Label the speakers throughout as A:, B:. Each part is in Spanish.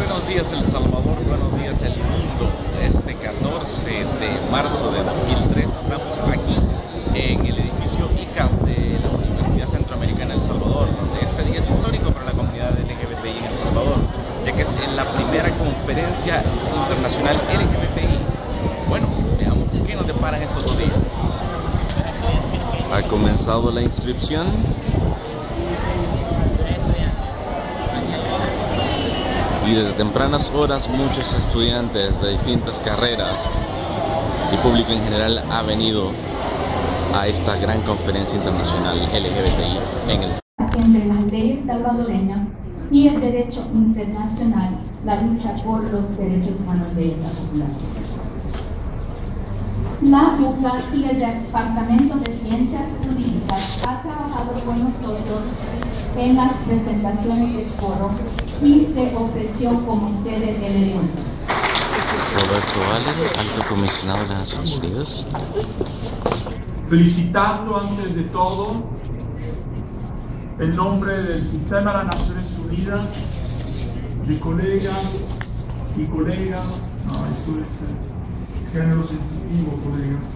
A: Buenos días El Salvador, buenos días el mundo. Este 14 de marzo de 2003 estamos aquí en el edificio ICAS de la Universidad Centroamericana de El Salvador, donde este día es histórico para la comunidad LGBTI en El Salvador, ya que es la primera conferencia internacional LGBTI. Bueno, veamos qué nos deparan estos 2 días.
B: Ha comenzado la inscripción. Y desde tempranas horas muchos estudiantes de distintas carreras y público en general ha venido a esta gran conferencia internacional LGBTI en el
C: entre las leyes salvadoreñas y el derecho internacional, la lucha por los derechos humanos de esta población. La UCA y el Departamento de Ciencias Jurídicas ha trabajado con nosotros en las presentaciones del foro y se ofreció como sede del evento.
B: Roberto Allen, alto comisionado de las Naciones Unidas.
D: Felicitando antes de todo en nombre del Sistema de las Naciones Unidas, de colegas y colegas, eso es género sensitivo, colegas,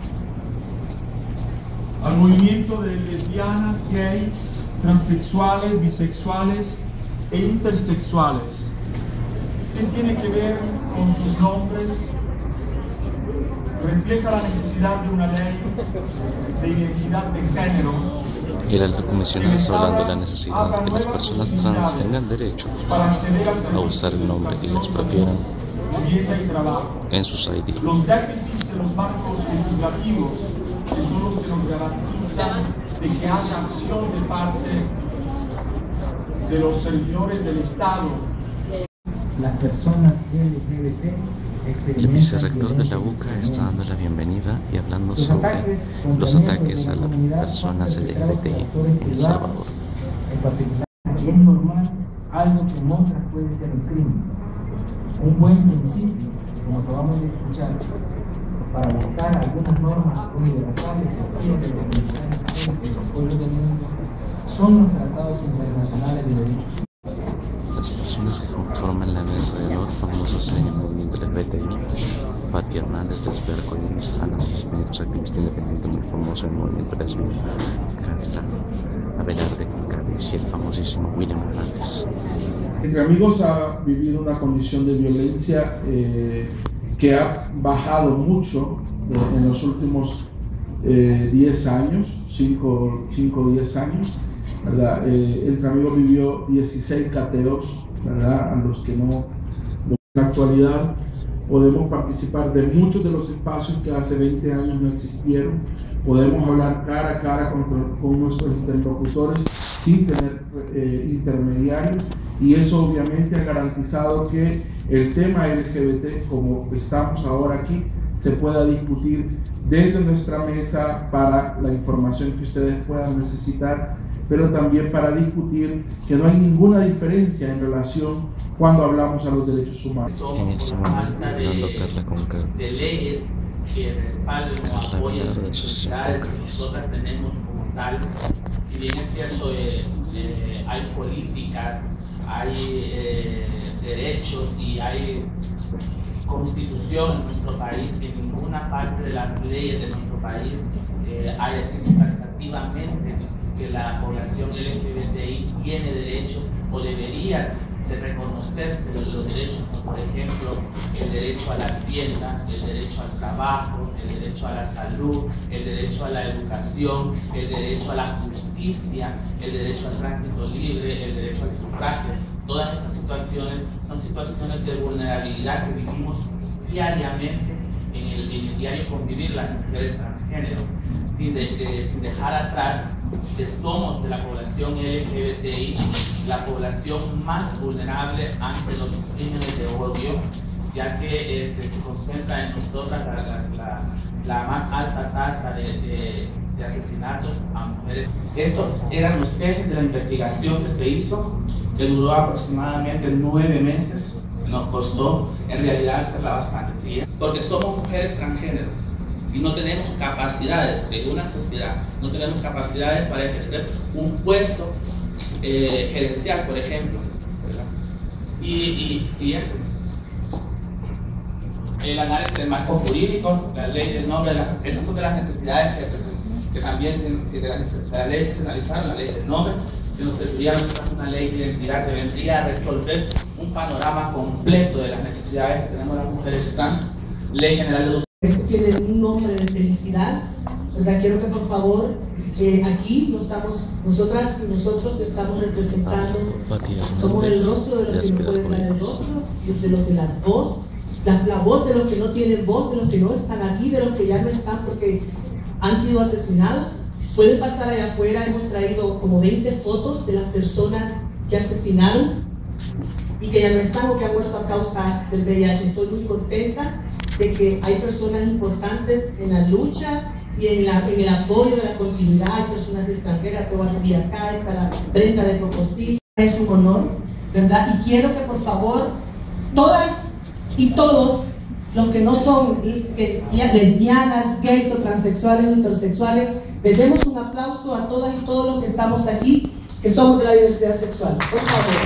D: al movimiento de lesbianas, gays, transexuales, bisexuales e intersexuales. ¿Qué tiene que ver con sus nombres? Refleja la necesidad de una ley de identidad de género.
B: El alto comisionado está hablando de la necesidad de que las personas trans tengan derecho a usar el nombre que les prefieran en sus ID.
D: Los déficits de los marcos legislativos, que son los que nos garantizan de que haya acción de parte de los servidores del Estado.
E: Las personas LGBT
B: el vicerrector de la UCA está dando la bienvenida y hablando sobre los ataques a las personas LGBTI en El Salvador.
E: En particular, y es normal, algo como otras puede ser un crimen. Un buen principio, como acabamos de escuchar, para buscar algunas normas universales y de los mensajes de los pueblos del mundo, son los tratados internacionales de derechos humanos.
B: Las personas que conforman la mesa de honor famosas en el movimiento LGBTI, Patti Hernández de Esper Collins, Ana Cisneros, activista independiente muy famoso en el movimiento lesbiano, Carla Abelarde Concaves y el famosísimo William Hernández.
D: Entre Amigos ha vivido una condición de violencia que ha bajado mucho en los últimos 10 años, 5 o 10 años, ¿verdad? Entre Amigos vivió 16 cateos, ¿verdad? A los que no, en la actualidad podemos participar de muchos de los espacios que hace 20 años no existieron. Podemos hablar cara a cara con nuestros interlocutores sin tener intermediarios, y eso obviamente ha garantizado que el tema LGBT, como estamos ahora aquí, se pueda discutir desde nuestra mesa para la información que ustedes puedan necesitar, pero también para discutir que no hay ninguna diferencia en relación cuando hablamos a los derechos humanos.
B: En este momento, hablando Carla Concaves,
F: de leyes que respalden o apoyen las necesidades que nosotras tenemos como tal. Si bien es cierto, hay políticas, hay derechos y hay constitución en nuestro país, en ninguna parte de las leyes de nuestro país hay dicho taxativamente que la población LGBTI tiene derechos o debería de reconocerse los derechos, como por ejemplo el derecho a la vivienda, el derecho al trabajo, el derecho a la salud, el derecho a la educación, el derecho a la justicia, el derecho al tránsito libre, el derecho al sufragio. Todas estas situaciones son situaciones de vulnerabilidad que vivimos diariamente en el diario convivir las mujeres transgénero, sin dejar atrás que somos de la población LGBTI la población más vulnerable ante los crímenes de odio, ya que se concentra en nosotras la más alta tasa de asesinatos a mujeres. Estos eran los ejes de la investigación que se hizo, que duró aproximadamente 9 meses. Nos costó en realidad hacerla bastante, ¿sí? Porque somos mujeres transgénero y no tenemos capacidades, según la sociedad, no tenemos capacidades para ejercer un puesto gerencial, por ejemplo, ¿verdad? Y siguiente. El análisis del marco jurídico, la ley del nombre, esas son de las necesidades que también de la ley que se analizaron, la ley del nombre, que nos serviría a nosotros una ley de identidad que vendría a resolver un panorama completo de las necesidades que tenemos las mujeres trans. Ley General de Educación.
G: Esto tiene un nombre de felicidad, ¿verdad? Quiero que por favor, aquí no estamos, nosotras y nosotros que estamos representando, somos el rostro de los que no pueden dar el rostro, de los de las voz, la voz de los que no tienen voz, de los que no están aquí, de los que ya no están porque han sido asesinados. Pueden pasar allá afuera, hemos traído como 20 fotos de las personas que asesinaron y que ya no están o que han muerto a causa del VIH. Estoy muy contenta de que hay personas importantes en la lucha y en el apoyo de la continuidad. Hay personas extranjeras que van a venir acá, está la Brenda de Pocosí. Es un honor, ¿verdad? Y quiero que por favor, todas y todos los que no son lesbianas, gays o transexuales o intersexuales, les demos un aplauso a todas y todos los que estamos aquí, que somos de la diversidad sexual. Por favor.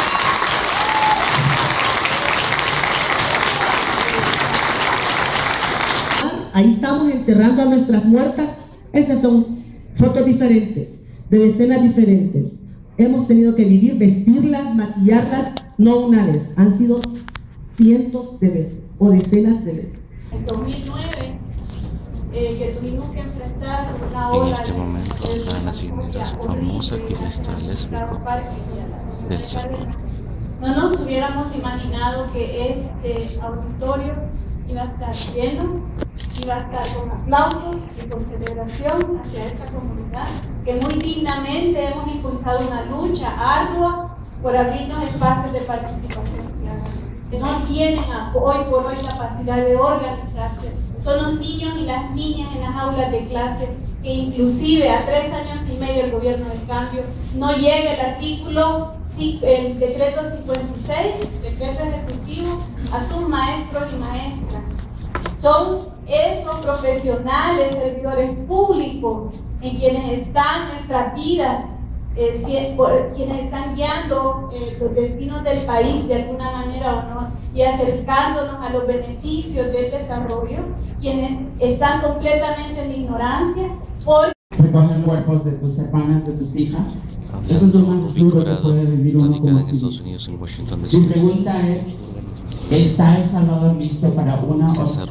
G: Ahí estamos enterrando a nuestras muertas. Esas son fotos diferentes, de decenas diferentes. Hemos tenido que vivir, vestirlas, maquillarlas, no una vez, han sido cientos de veces o decenas de veces.
H: En 2009, que tuvimos que enfrentar una ola.
B: En este momento, Ana Cisneros, famosa activista lésbico del Salvador.
H: No nos hubiéramos imaginado que este auditorio iba a estar lleno, iba a estar con aplausos y con celebración hacia esta comunidad, que muy dignamente hemos impulsado una lucha ardua por abrirnos espacios de participación ciudadana, que no tienen hoy por hoy capacidad de organizarse. Son los niños y las niñas en las aulas de clase que inclusive a 3 años y medio el gobierno del cambio no llega el artículo, el decreto 56, decreto ejecutivo, a sus maestros y maestras. Son esos profesionales, servidores públicos, en quienes están nuestras vidas, quienes están guiando los destinos del país de alguna manera o no, y acercándonos a los beneficios del desarrollo, quienes están completamente en ignorancia.
I: Recoger cuerpos de tus hermanas, de tus hijas. Eso es lo más duro que puede vivir uno como
B: en Estados Unidos, en Washington, D.C.
I: Mi pregunta es, ¿está El Salvador listo para una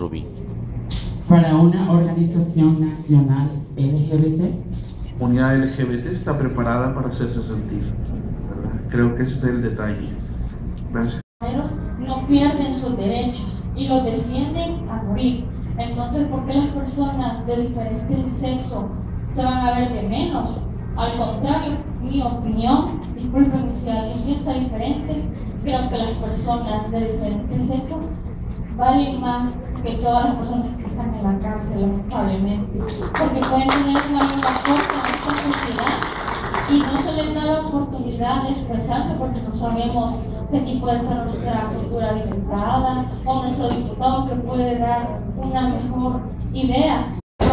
I: organización nacional LGBT?
D: Comunidad LGBT está preparada para hacerse sentir, ¿verdad? Creo que ese es el detalle. Gracias.
J: No pierden sus derechos y los defienden a morir. Entonces, ¿por qué las personas de diferente sexo se van a ver de menos? Al contrario, mi opinión, disculpen si alguien piensa diferente, creo que las personas de diferente sexo valen más que todas las personas que están en la cárcel, lamentablemente, porque pueden tener un mayor aporte a esta sociedad y no se les da la oportunidad de expresarse porque no sabemos si aquí puede estar nuestra cultura alimentada o nuestro diputado que puede dar una mejor idea.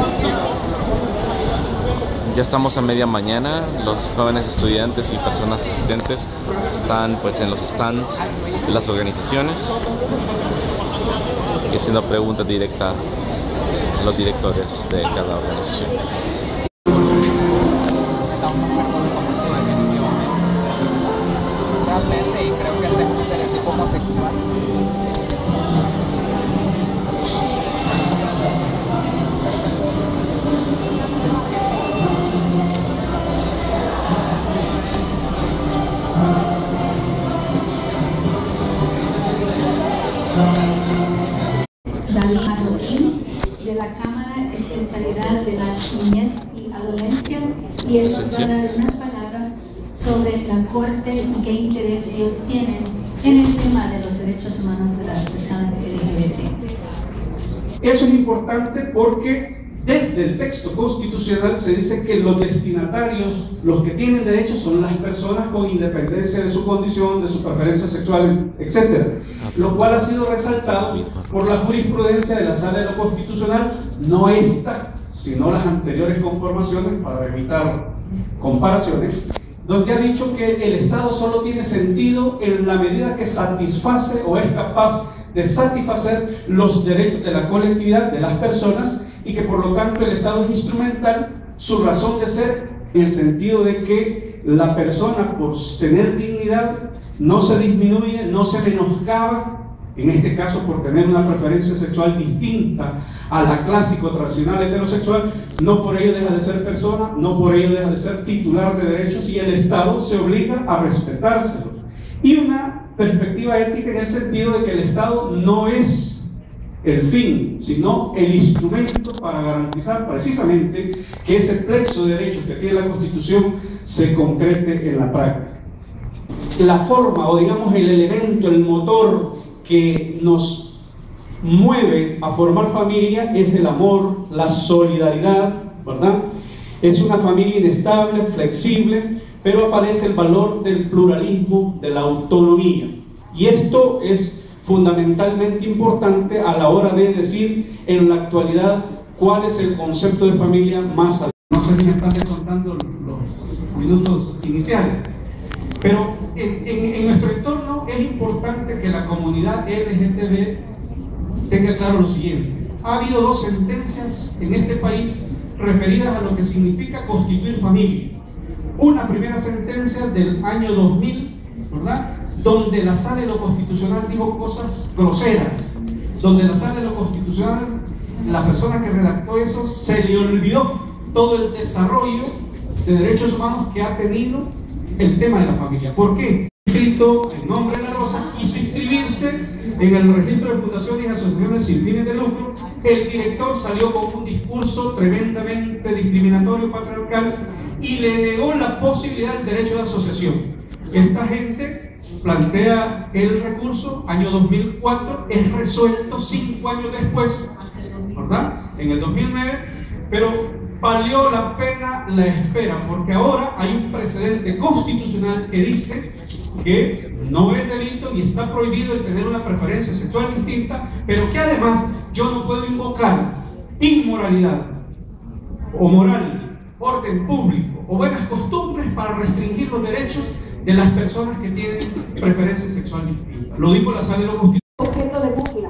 B: Ya estamos a media mañana, los jóvenes estudiantes y personas asistentes están pues en los stands de las organizaciones y haciendo preguntas directas a los directores de cada organización.
K: Realmente creo que es un estereotipo homosexual.
C: David Marroquín, de la Cámara Especialidad de la Niñez y Adolescencia, y él nos va a dar unas palabras sobre la Corte y qué interés ellos tienen en el tema de los derechos humanos de las personas LGBT.
L: Eso es importante porque desde el texto constitucional se dice que los destinatarios, los que tienen derechos, son las personas con independencia de su condición, de su preferencia sexual, etc. Lo cual ha sido resaltado por la jurisprudencia de la Sala de lo Constitucional, no esta, sino las anteriores conformaciones, para evitar comparaciones, donde ha dicho que el Estado solo tiene sentido en la medida que satisface o es capaz de satisfacer los derechos de la colectividad, de las personas, y que por lo tanto el Estado es instrumental, su razón de ser, en el sentido de que la persona, por tener dignidad, no se disminuye, no se menoscaba, en este caso por tener una preferencia sexual distinta a la clásico tradicional heterosexual, no por ello deja de ser persona, no por ello deja de ser titular de derechos, y el Estado se obliga a respetárselos. Y una perspectiva ética en el sentido de que el Estado no es el fin, sino el instrumento para garantizar precisamente que ese plexo de derechos que tiene la Constitución se concrete en la práctica. La forma, o digamos el elemento, el motor que nos mueve a formar familia es el amor, la solidaridad, ¿verdad? Es una familia inestable, flexible, pero aparece el valor del pluralismo, de la autonomía. Y esto es fundamentalmente importante a la hora de decir en la actualidad cuál es el concepto de familia más adecuado. No sé si me están contando los minutos iniciales, pero en nuestro entorno es importante que la comunidad LGTB tenga claro lo siguiente. Ha habido 2 sentencias en este país referidas a lo que significa constituir familia. Una primera sentencia del año 2000, ¿verdad?, donde la Sala de lo Constitucional dijo cosas groseras, donde la Sala de lo Constitucional, la persona que redactó eso, se le olvidó todo el desarrollo de derechos humanos que ha tenido el tema de la familia. ¿Por qué? Escrito en nombre de la Rosa, quiso inscribirse en el registro de fundaciones y asociaciones sin fines de lucro. El director salió con un discurso tremendamente discriminatorio, patriarcal, y le negó la posibilidad del derecho de asociación. Esta gente plantea el recurso, año 2004, es resuelto 5 años después, ¿verdad?, en el 2009, pero valió la pena la espera, porque ahora hay un precedente constitucional que dice que no es delito y está prohibido el tener una preferencia sexual distinta, pero que además yo no puedo invocar inmoralidad o moral, orden público o buenas costumbres para restringir los derechos de las personas que tienen preferencia sexual distinta. Lo dijo la Sala de lo Constitucional.
G: Objeto de burla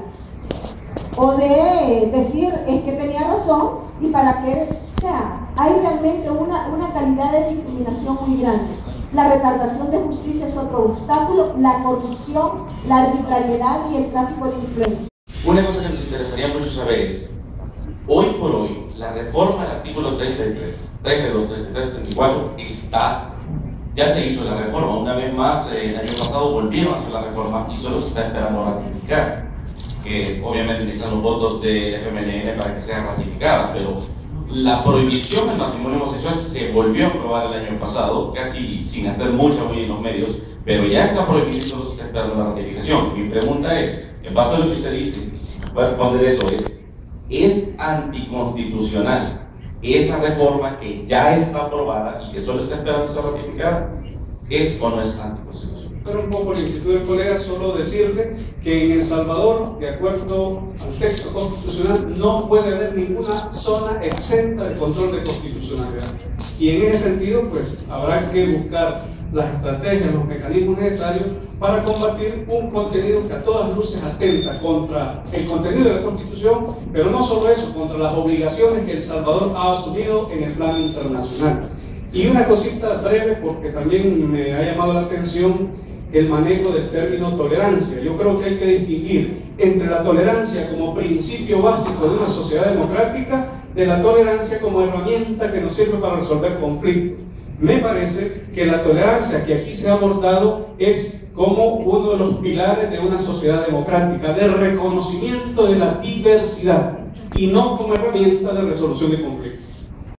G: o de decir es que tenía razón y para qué. O sea, hay realmente una calidad de discriminación muy grande. La retardación de justicia es otro obstáculo, la corrupción, la arbitrariedad y el tráfico de influencia.
A: Una cosa que nos interesaría mucho saber es, hoy por hoy, la reforma del artículo 33, 32, 33, 34 ya se hizo la reforma. Una vez más, el año pasado volvieron a hacer la reforma y solo se está esperando ratificar, que es obviamente necesitan los votos del FMLN para que sea ratificada, pero la prohibición del matrimonio homosexual se volvió a aprobar el año pasado, casi sin hacer mucha bulla en los medios, pero ya está prohibido y solo se está esperando la ratificación. Mi pregunta es, en base a lo que usted dice, y si puede responder eso, ¿es anticonstitucional esa reforma que ya está aprobada y que solo está esperando ser ratificada? ¿Es o no es anticonstitucional?
L: Un poco la inquietud del colega, solo decirle que en El Salvador, de acuerdo al texto constitucional, no puede haber ninguna zona exenta de control de constitucionalidad. Y en ese sentido, pues habrá que buscar las estrategias, los mecanismos necesarios para combatir un contenido que a todas luces atenta contra el contenido de la Constitución, pero no solo eso, contra las obligaciones que El Salvador ha asumido en el plano internacional. Y una cosita breve, porque también me ha llamado la atención el manejo del término tolerancia. Yo creo que hay que distinguir entre la tolerancia como principio básico de una sociedad democrática de la tolerancia como herramienta que nos sirve para resolver conflictos. Me parece que la tolerancia que aquí se ha abordado es como uno de los pilares de una sociedad democrática, del reconocimiento de la diversidad y no como herramienta de resolución de conflictos.